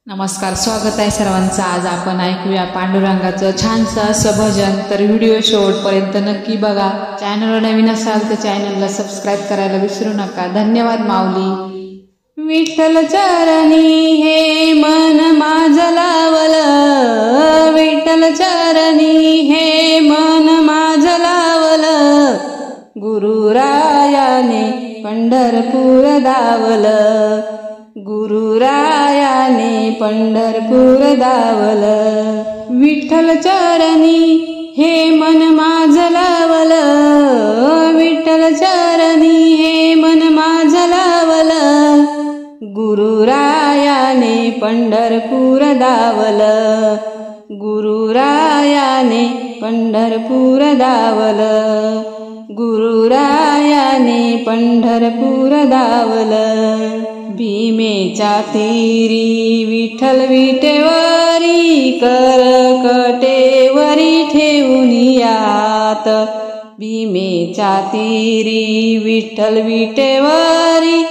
नमस्कार, स्वागत आहे सर्वांचं। आज आपण ऐकूया पांडुरंगाचं छानसं असं भजन। तर व्हिडिओ शेवटपर्यंत नक्की बघा। चॅनलवर नवीन असाल तर चॅनलला सबस्क्राइब करायला विसरू नका। धन्यवाद माऊली। विठ्ठल चरणी हे मन माझं लावलं, विठ्ठल चरणी हे मन माझं लावलं, गुरुरायाने पंढरपूर धावलं, गुरुरायाने पंढरपूर धावलं। विठ्ठल चरणी हे मन माझं लावलं, विठ्ठल चरणी हे मन माझं लावलं, गुरुरायाने पंढरपूर धावलं, गुरुरायाने पंढरपूर धावलं, गुरुरायाने पंढरपूर धावलं। भीमेच्या तीरी विठ्ठल विटेवरी, करकटेवरी ठेवून यात, भीमेच्या तीरी विठ्ठल विटेवरी,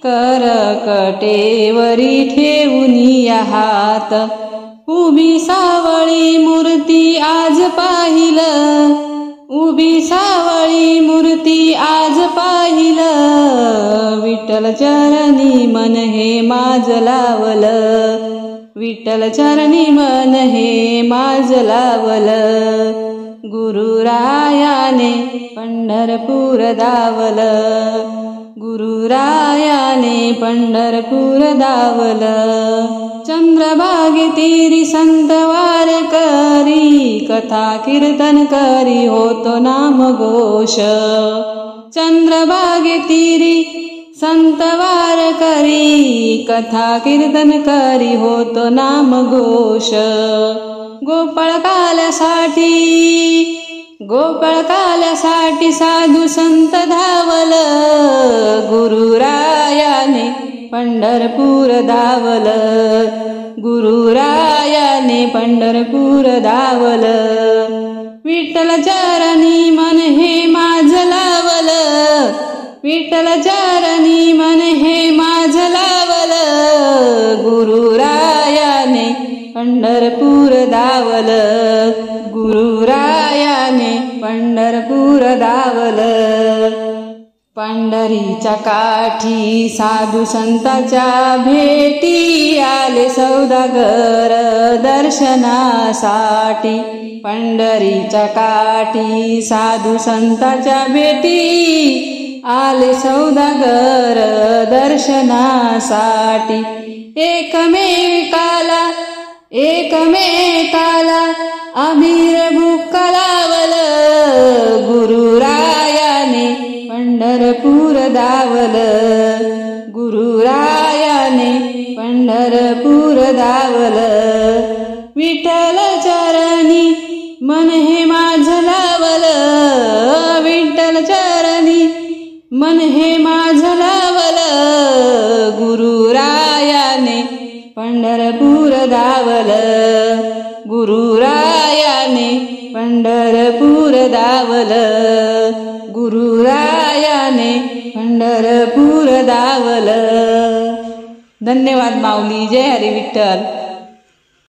करकटेवरी ठेवून हात, उभी सावळी मूर्ती आज पाहिलं, उभी सावळी मूर्ती आज पाहिलं, विठ्ठल चरणी मन हे माझं लावलं, विठ्ठल चरणी मन हे माझं लावलं, गुरुरायाने पंढरपूर धावलं, गुरुरायाने पंढरपूर धावलं। चंद्रभागे तीरी संत वारकरी, कथा कीर्तन करी होतो नाम घोष, चंद्रभागे तीरी संत वारकरी, कथा कीर्तन करी होतो नाम घोष। गोपाळ काल्यासाठी, गोपाळ काल्यासाठी साधू संत धावलं, गुरुरायाने पंढरपूर धावलं, गुरुरायाने पंढरपूर धावलं। विठ्ठल चरणी मन हे माझं लावलं, विठ्ठल चरणी मन हे माझं लावलं, गुरुरायाने पंढरपूर धावलं, गुरुरायाने पंढरपूर धावलं। पंढरीच्या काठी साधू संताच्या भेटी, आले सौदागर दर्शनासाठी, पंढरीच्या काठी साधू संताच्या भेटी, आले सौदागर दर्शनासाठी, एकमेकाला एकमेकाला अबीर बुक्क लावलं, गुरुरायाने पंढरपूर धावलं, गुरुरायाने पंढरपूर धावलं। विठ्ठल चरणी मन हे माझं लावलं, विठ्ठल चरणी मन हे माझं लावलं, गुरुरायाने पंढरपूर धावलं, गुरुरायाने पंढरपूर धावलं, गुरुरायाने पंढरपूर धावलं। धन्यवाद माऊली। जय हरी विठ्ठल।